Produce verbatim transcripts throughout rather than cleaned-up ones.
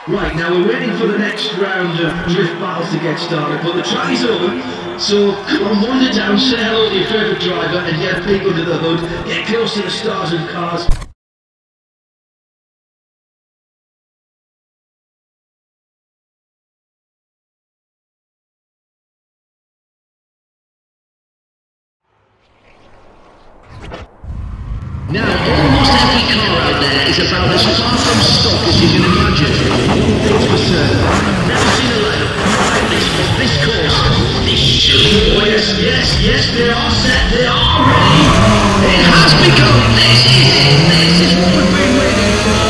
Right, now we're waiting for the next round of drift battles to get started, but the track is over, so come on, wander down, say hello to your favourite driver and get a peek under the hood, get close to the stars and cars. Now, almost every car out there is about as far from stock as you can imagine. One thing's for certain, I've never seen a lineup quite like this for this course. This should... Oh yes, yes, yes, they are set, they are ready. It has begun, this is it, this is what we've been waiting for.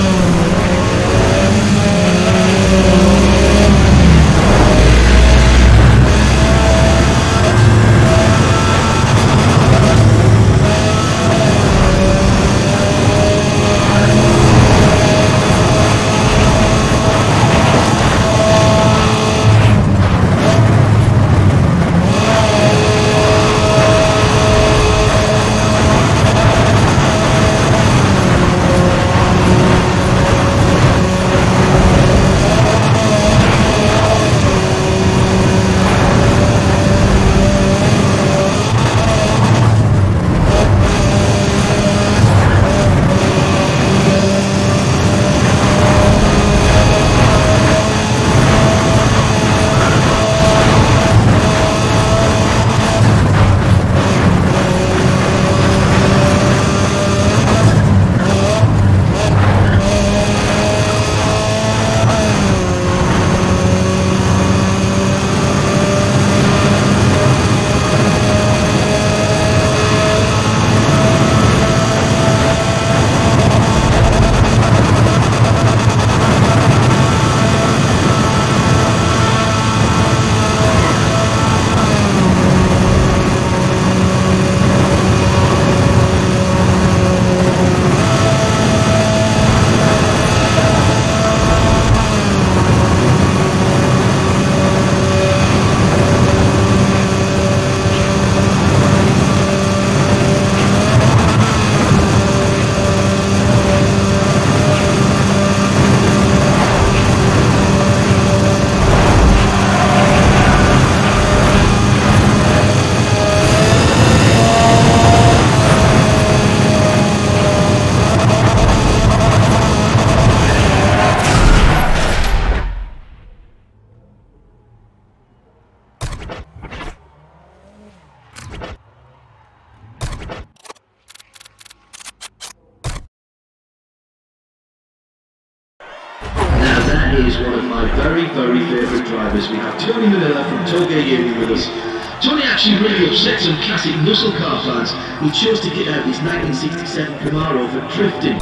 Is one of my very, very favourite drivers. We have Tony Manila from Toge Union with us. Tony actually really upset some classic muscle car fans who chose to get out his nineteen sixty-seven Camaro for drifting.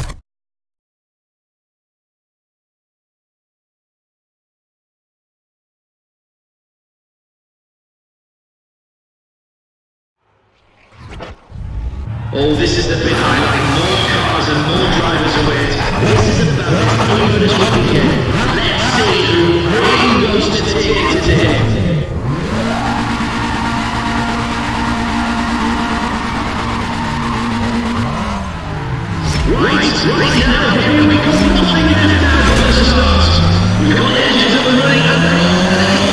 Oh, this is the big highlight. More cars and more drivers await. This is about as even as we can get. Let's see who really goes to take it today. Right, right now, here we go. Nine minutes down for the start. We've got the engines up and running and they're on.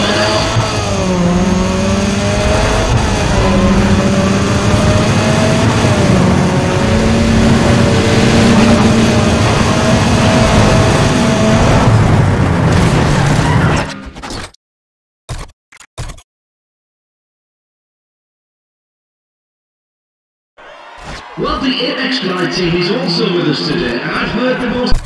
Well, the Apex Glide team is also with us today, and I've heard the most...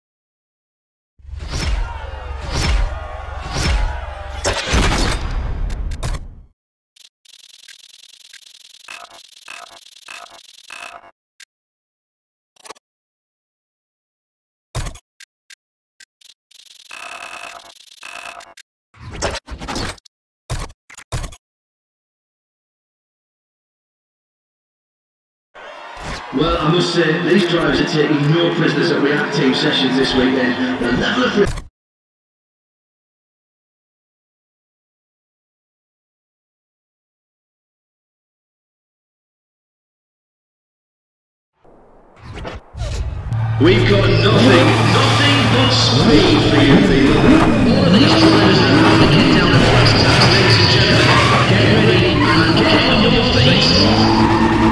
Well, I must say, these drivers are taking no prisoners at React Team sessions this weekend. The level of... We've got nothing, nothing but got speed for you people. All of these drivers are about to get down to brass tacks, ladies and gentlemen. Get ready and get on your feet.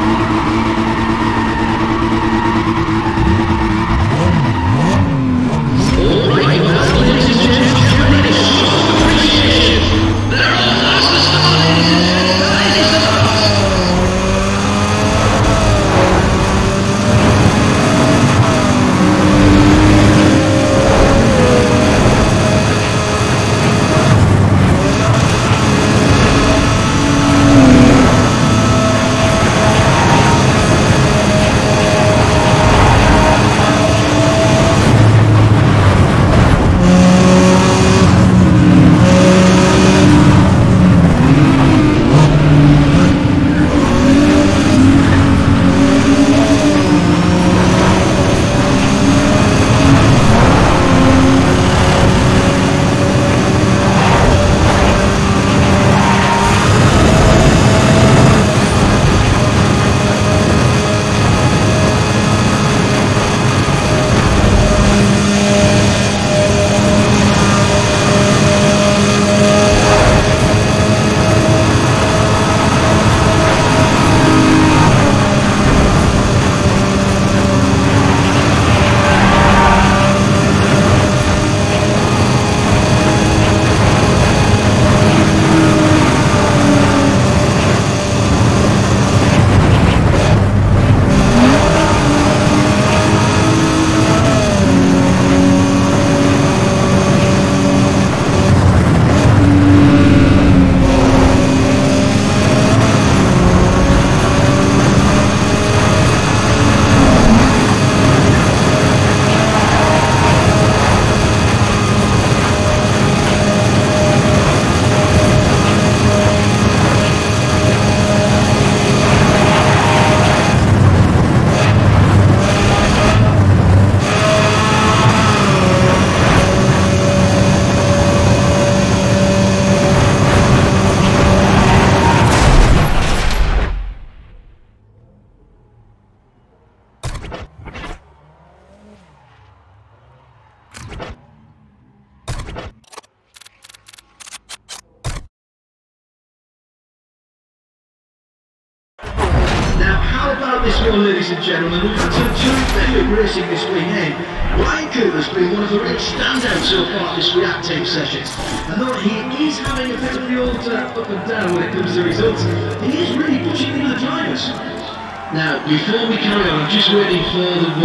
How about this one, ladies and gentlemen? We've had some terrific racing this weekend. Ryan Cooper's been one of the real standouts so far this reactive session. And though he is having a bit of the old uh, up and down when it comes to results, he is really pushing into the drivers. Now, before we carry on, I'm just waiting for the...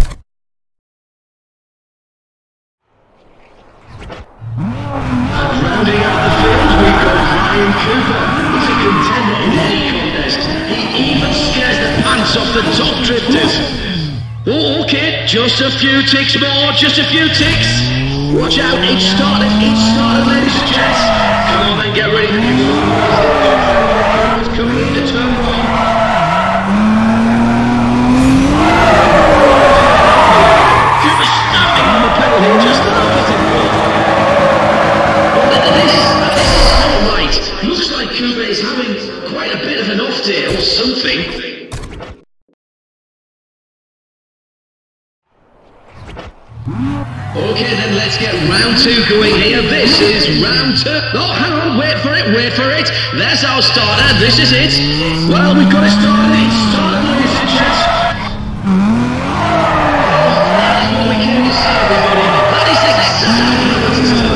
And rounding out the field, we've got Ryan Cooper. He's a contender in any contest. He even scares the pants off the top drifters. Oh, okay, just a few ticks more, just a few ticks. Watch out, it's started, it's started, ladies and gents. Come on then, get ready. It's coming into turn one. Cooper snapping on the pedal here, just a little bit. This, this is not right. Looks like Cooper is having quite a bit of an off day or something. Okay, then let's get round two going here. This is round two. Oh, hang on, wait for it, wait for it. There's our starter, this is it. Well, we've got it started. It's started, ladies and gents. That is what we came to see, everybody. That is exactly.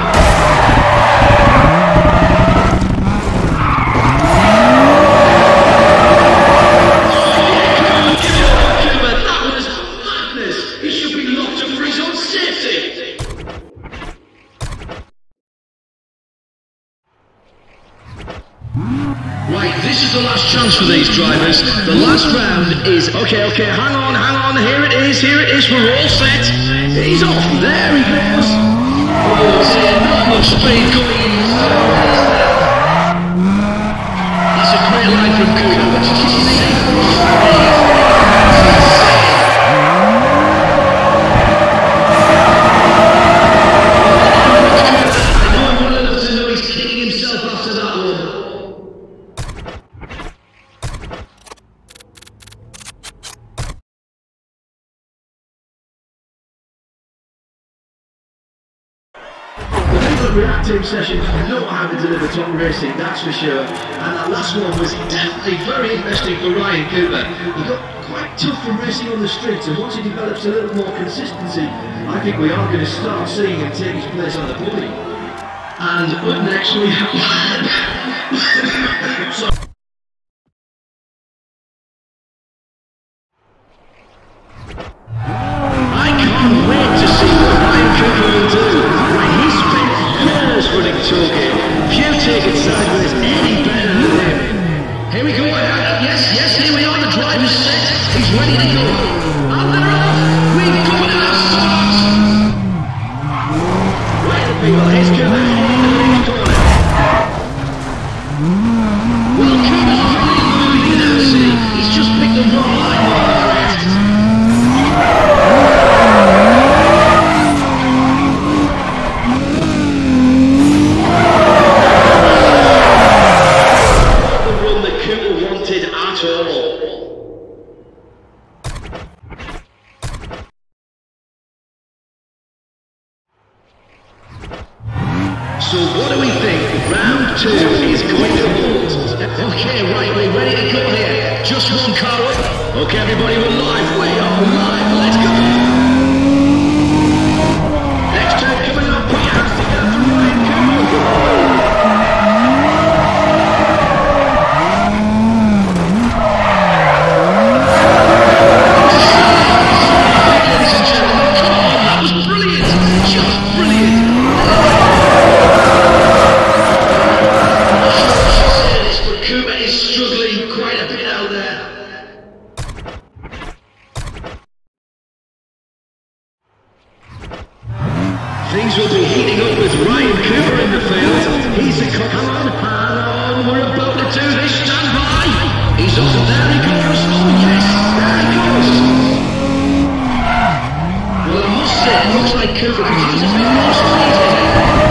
Right, this is the last chance for these drivers. The last round is... Okay, okay, hang on, hang on. Here it is, here it is. We're all set. He's off. There he goes. Oh, dear, not much speed going in. That's a great line from Cooper. What did you see? reactive sessions know how to deliver top racing, that's for sure. And that last one was definitely very interesting for Ryan Cooper. He got quite tough from racing on the streets, and once he develops a little more consistency, I think we are going to start seeing him take his place on the podium. And up next we have... so I can't wait to see what Ryan Cooper will do. Right, he spent years running Tokyo. Few take it sideways any better than him. Here we go. Yes, yes, here we are. The driver's set. He's ready to go. And they're off. We've got our start. Right, people, here's Cooper. Well, Cooper's really moving now, see? He's just picked the wrong line on the rest. Not the run that Cooper wanted at all. So what do we think round two is going to hold? Okay, right, we're ready to go here. Just one car up. Okay, everybody, we're live. We are live. Let's go. Next turn coming up. We have to get from Ryan Cooper. Ladies and gentlemen, come on. That was brilliant. Just brilliant. Cooper is struggling quite a bit out there. Things will be heating up with Ryan Cooper in the field. He's a come on, hang on, we're about to do this. Stand by. He's off. There he goes. Oh yes, there he goes. Well, I must say, it looks like Cooper continues to be more speed ahead.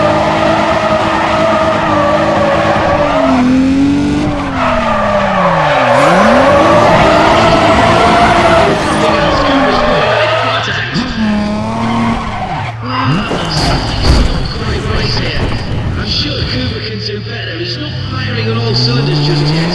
I'm sure Cooper can do better. He's not firing on all cylinders just yet.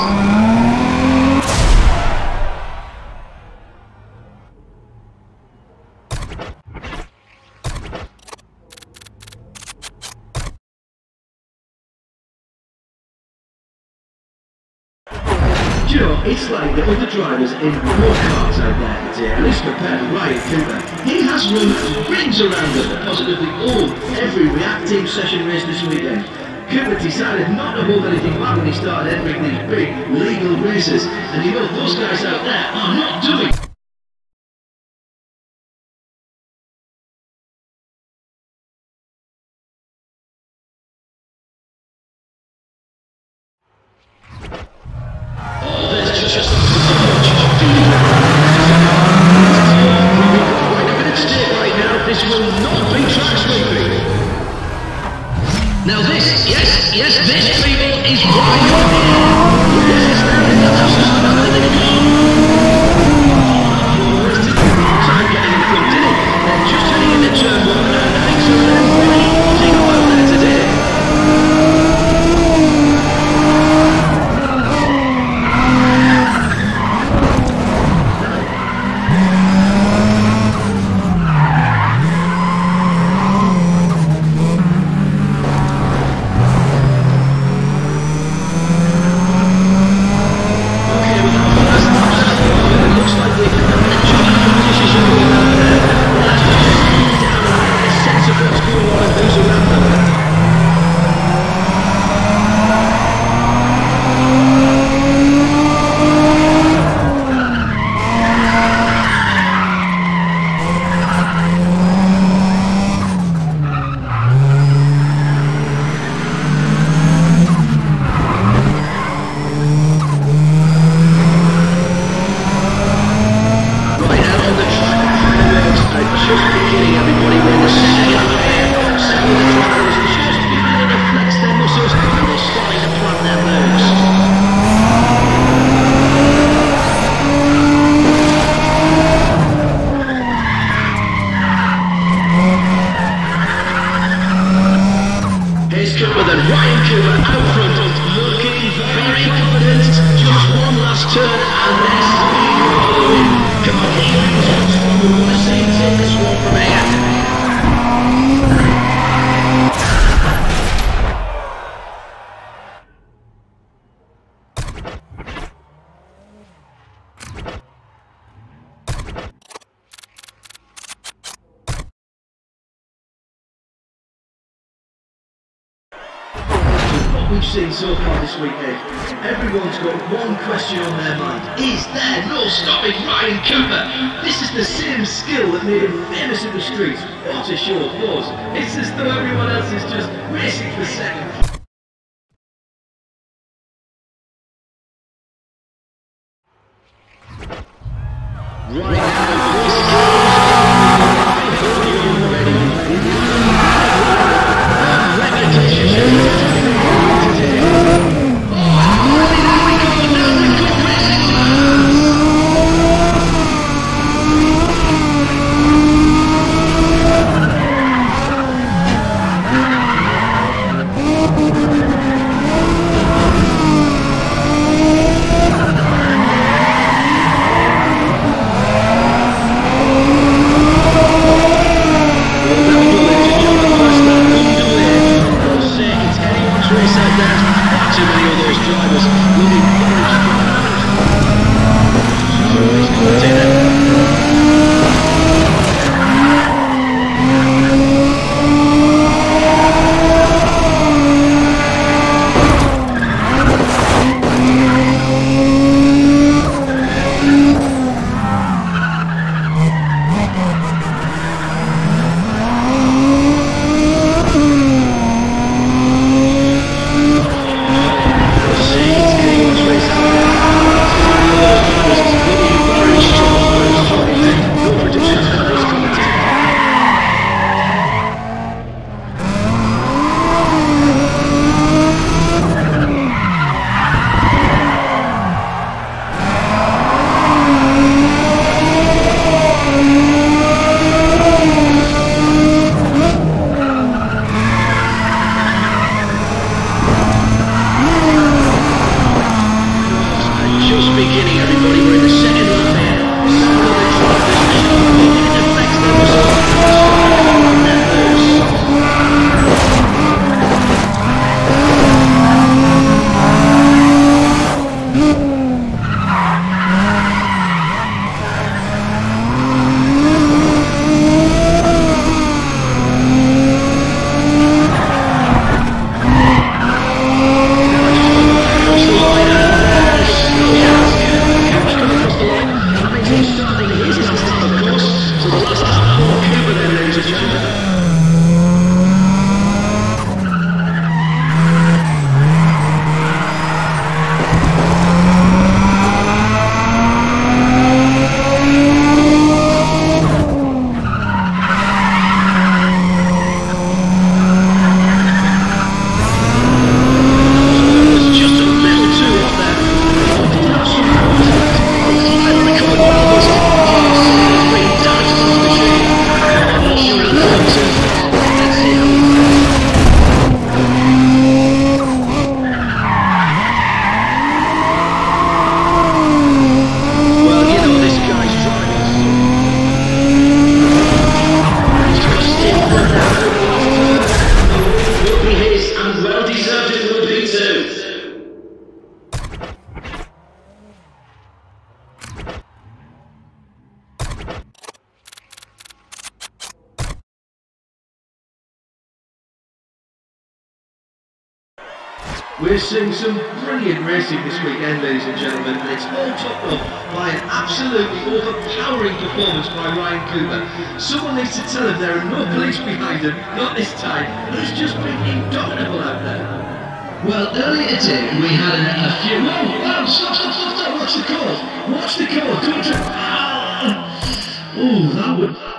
You know, it's like the other drivers in more cars out there today, at least compared to Ryan Cooper. He has run rings around them, positively all every reactive session race this weekend. Cooper decided not to hold anything back when he started entering these big legal races, and you know those guys out there are not doing. Now this, yes, yes, this people is why you're here. Yes, there is another start. There they go. Time getting in front, did it? They're just heading into turn one, and things are really heating up out there today. what we've seen so far this weekend, everyone's got one question on their mind. Is there no stopping Ryan Cooper? This is the same skill that made him famous in the streets. What a show of force. It's as though everyone else is just racing for second. Right now, We're seeing some brilliant racing this weekend, ladies and gentlemen, and it's all topped up by an absolutely overpowering performance by Ryan Cooper. Someone needs to tell him there are no police behind him, not this time. He's just been indomitable out there. Well, earlier today we had a, a few... Whoa, whoa, stop, stop, stop, stop, watch the call. Watch the call, don't you... Oh, that would...